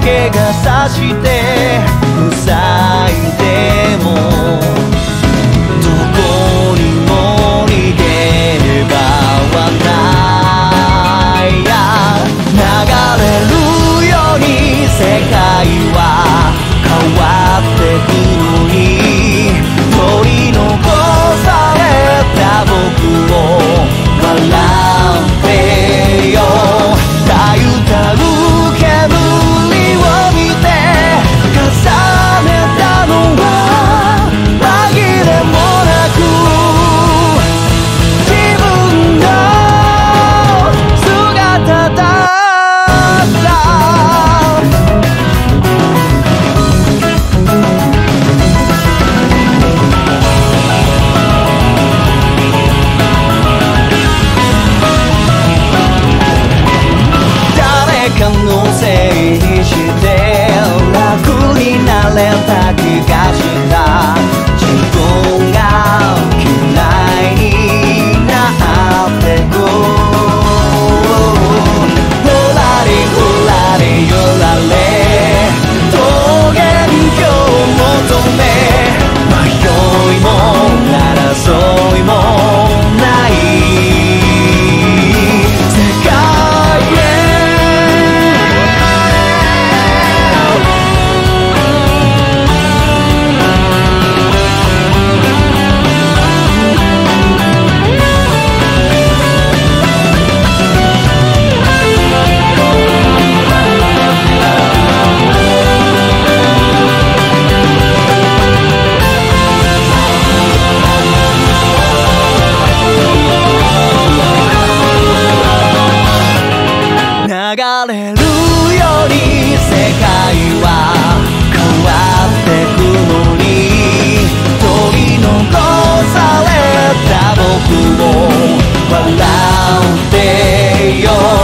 怪我さして塞いでもどこにも逃げればはないや流れるように世界は変わってくのに取り残された僕を笑ってよたゆたる煙を見て重ねたのは紛れもなく自分の姿だった誰かのせいにして楽になれた気がした自分が嫌いになってくふらりふらり揺られ桃源郷を求め迷いも争いもない世界流れるように世界は変わってくのに取り残された僕を笑ってよ